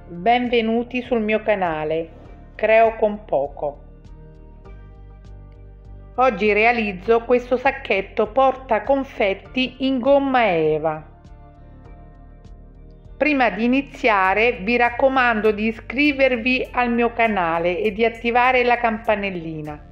Benvenuti sul mio canale, Creo con poco. Oggi realizzo questo sacchetto porta confetti in gomma eva. Prima di iniziare vi raccomando di iscrivervi al mio canale e di attivare la campanellina.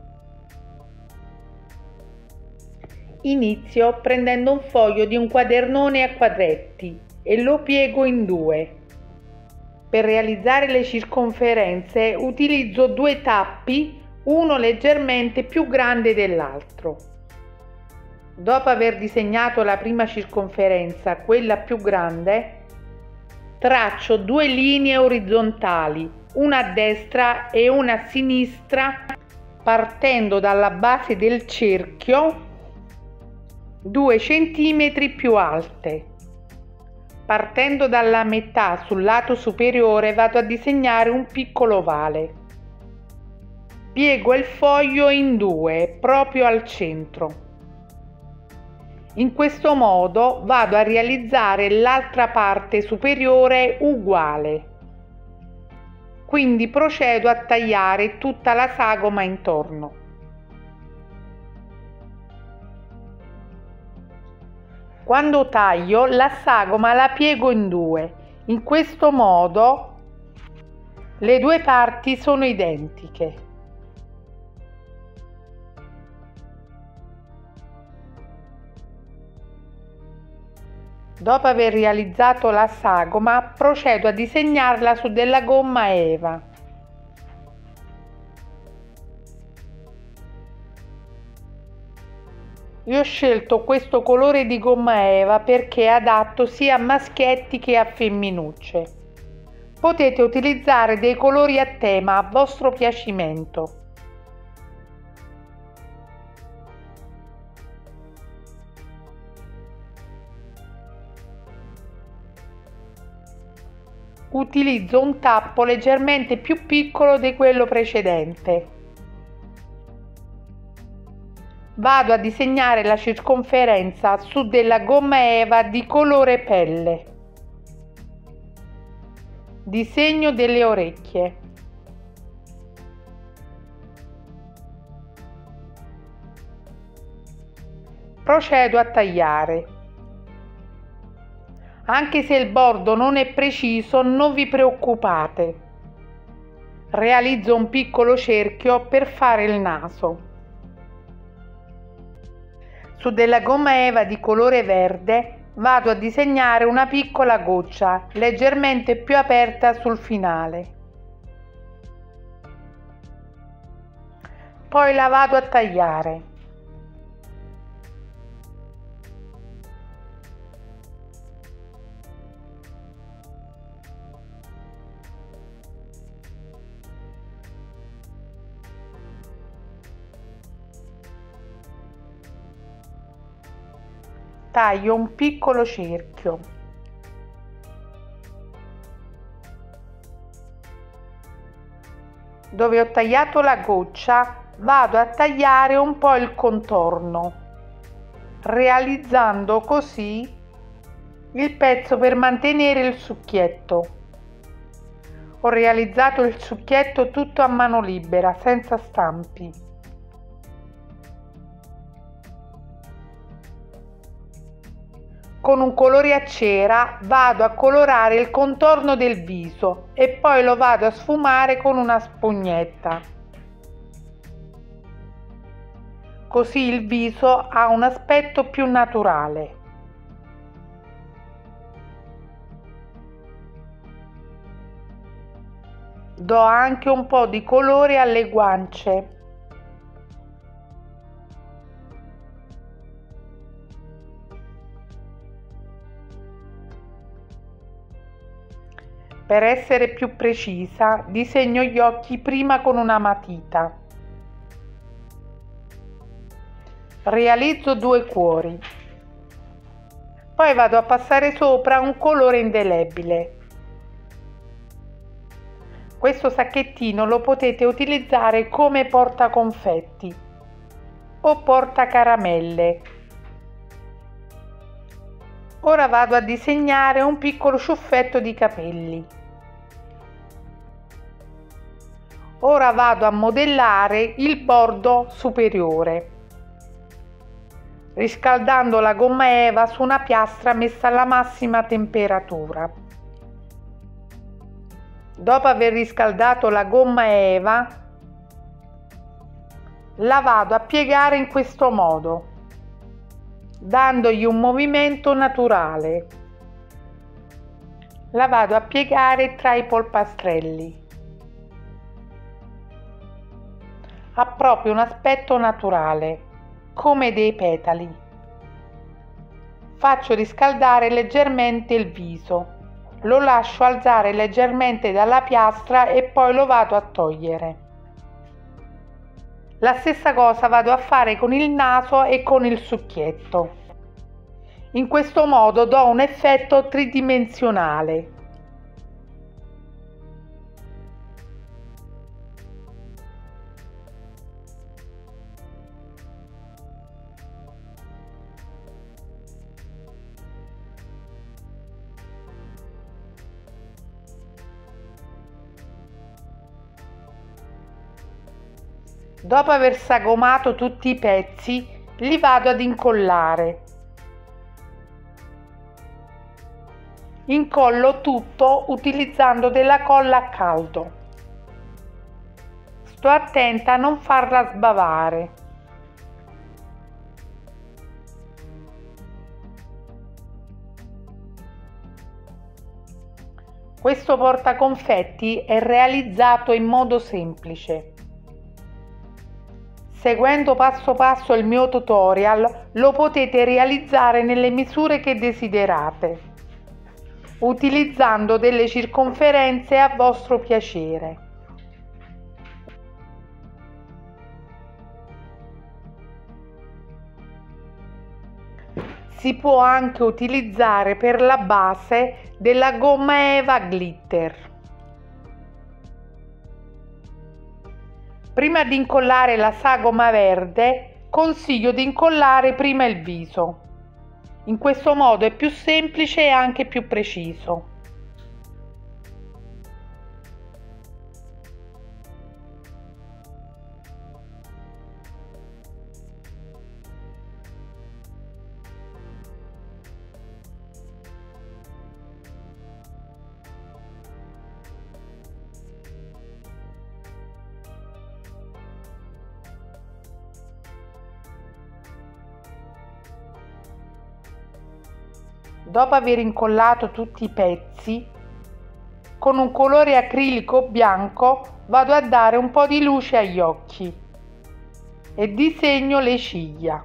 Inizio prendendo un foglio di un quadernone a quadretti e lo piego in due. Per realizzare le circonferenze utilizzo due tappi, uno leggermente più grande dell'altro. Dopo aver disegnato la prima circonferenza, quella più grande, traccio due linee orizzontali, una a destra e una a sinistra, partendo dalla base del cerchio 2 cm più alte. Partendo dalla metà sul lato superiore vado a disegnare un piccolo ovale. Piego il foglio in due, proprio al centro. In questo modo vado a realizzare l'altra parte superiore uguale. Quindi procedo a tagliare tutta la sagoma intorno. Quando taglio, la sagoma la piego in due. In questo modo le due parti sono identiche. Dopo aver realizzato la sagoma, procedo a disegnarla su della gomma eva. Io ho scelto questo colore di gomma eva perché è adatto sia a maschietti che a femminucce. Potete utilizzare dei colori a tema a vostro piacimento. Utilizzo un tappo leggermente più piccolo di quello precedente. Vado a disegnare la circonferenza su della gomma eva di colore pelle. Disegno delle orecchie. Procedo a tagliare. Anche se il bordo non è preciso, non vi preoccupate. Realizzo un piccolo cerchio per fare il naso. Su della gomma eva di colore verde vado a disegnare una piccola goccia leggermente più aperta sul finale. Poi la vado a tagliare. Taglio un piccolo cerchio. Dove ho tagliato la goccia vado a tagliare un po' il contorno, realizzando così il pezzo per mantenere il succhietto. Ho realizzato il succhietto tutto a mano libera, senza stampi. Con un colore a cera vado a colorare il contorno del viso e poi lo vado a sfumare con una spugnetta. Così il viso ha un aspetto più naturale. Do anche un po' di colore alle guance. Per essere più precisa, disegno gli occhi prima con una matita. Realizzo due cuori. Poi vado a passare sopra un colore indelebile. Questo sacchettino lo potete utilizzare come portaconfetti o portacaramelle. Ora vado a disegnare un piccolo ciuffetto di capelli. Ora vado a modellare il bordo superiore, riscaldando la gomma eva su una piastra messa alla massima temperatura. Dopo aver riscaldato la gomma eva, la vado a piegare in questo modo, dandogli un movimento naturale. La vado a piegare tra i polpastrelli. Ha proprio un aspetto naturale, come dei petali. Faccio riscaldare leggermente il viso, lo lascio alzare leggermente dalla piastra e poi lo vado a togliere. La stessa cosa vado a fare con il naso e con il succhietto. In questo modo do un effetto tridimensionale. Dopo aver sagomato tutti i pezzi, li vado ad incollare. Incollo tutto utilizzando della colla a caldo. Sto attenta a non farla sbavare. Questo portaconfetti è realizzato in modo semplice. Seguendo passo passo il mio tutorial, lo potete realizzare nelle misure che desiderate, utilizzando delle circonferenze a vostro piacere. Si può anche utilizzare per la base della gomma eva glitter. Prima di incollare la sagoma verde, consiglio di incollare prima il viso. In questo modo è più semplice e anche più preciso. Dopo aver incollato tutti i pezzi, con un colore acrilico bianco vado a dare un po' di luce agli occhi e disegno le ciglia.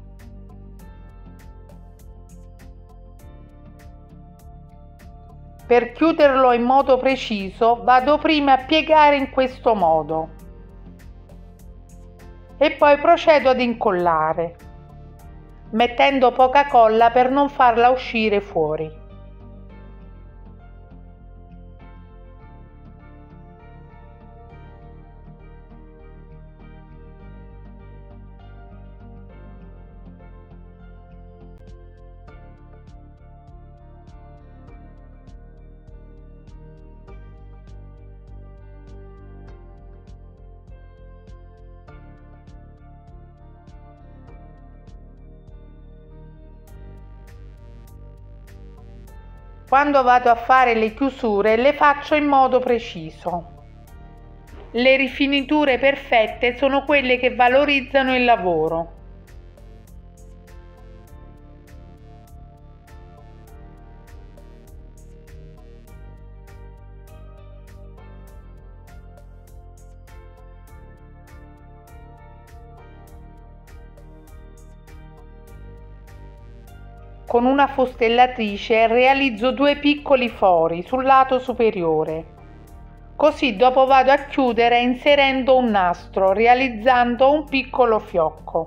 Per chiuderlo in modo preciso vado prima a piegare in questo modo e poi procedo ad incollare, mettendo poca colla per non farla uscire fuori. Quando vado a fare le chiusure le faccio in modo preciso. Le rifiniture perfette sono quelle che valorizzano il lavoro. Con una fustellatrice realizzo due piccoli fori sul lato superiore. Così dopo vado a chiudere inserendo un nastro, realizzando un piccolo fiocco.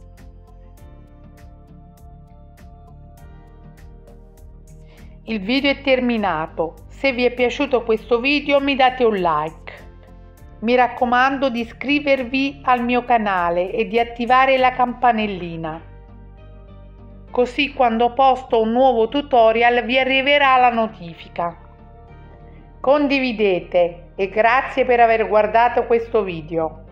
Il video è terminato. Se vi è piaciuto questo video mi date un like. Mi raccomando di iscrivervi al mio canale e di attivare la campanellina. Così quando posto un nuovo tutorial vi arriverà la notifica. Condividete, e grazie per aver guardato questo video.